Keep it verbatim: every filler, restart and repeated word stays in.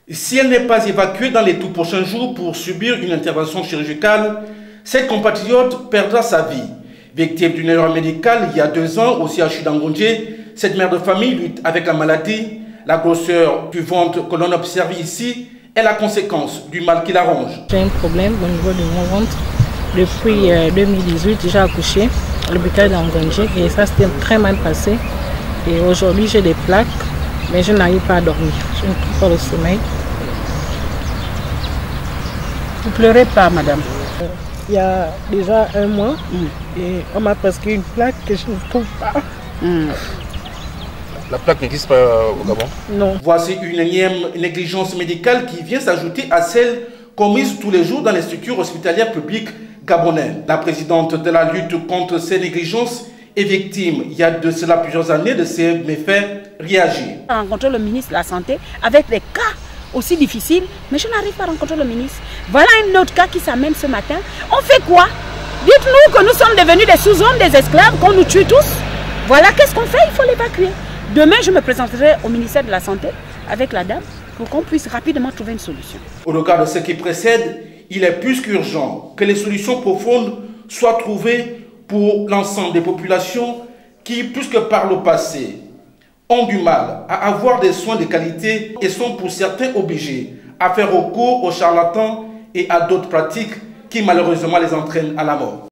Si elle n'est pas évacuée dans les tout prochains jours pour subir une intervention chirurgicale, cette compatriote perdra sa vie. Victime d'une erreur médicale il y a deux ans au C H U d'Angondje, cette mère de famille lutte avec la maladie. La grosseur du ventre que l'on observe ici est la conséquence du mal qui l'arrange. J'ai un problème au niveau de mon ventre. Depuis euh, deux mille dix-huit, j'ai accouché à l'hôpital d'Angondje et ça s'est très mal passé. Et aujourd'hui, j'ai des plaques, mais je n'arrive pas à dormir. Je ne trouve pas le sommeil. Vous ne pleurez pas, madame? euh, Il y a déjà un mois, mm. et on m'a prescrit une plaque que je ne trouve pas. Mm. La plaque n'existe pas au Gabon? Non. Voici une énième négligence médicale qui vient s'ajouter à celle commise tous les jours dans les structures hospitalières publiques gabonaises. La présidente de la lutte contre ces négligences est victime, il y a de cela plusieurs années, de ces méfaits réagir. J'ai rencontré le ministre de la Santé avec des cas aussi difficiles, mais je n'arrive pas à rencontrer le ministre. Voilà un autre cas qui s'amène ce matin. On fait quoi? Dites-nous que nous sommes devenus des sous-hommes, des esclaves, qu'on nous tue tous. Voilà, qu'est-ce qu'on fait? Il faut l'évacuer. Demain, je me présenterai au ministère de la Santé avec la dame pour qu'on puisse rapidement trouver une solution. Au regard de ce qui précède, il est plus qu'urgent que les solutions profondes soient trouvées pour l'ensemble des populations qui, plus que par le passé, ont du mal à avoir des soins de qualité et sont pour certains obligés à faire recours aux charlatans et à d'autres pratiques qui malheureusement les entraînent à la mort.